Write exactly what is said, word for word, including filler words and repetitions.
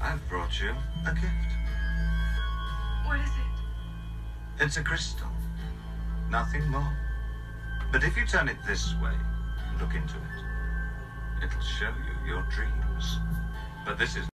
I've brought you a gift. What is it? It's a crystal. Nothing more. But if you turn it this way and look into it, it'll show you your dreams. But this is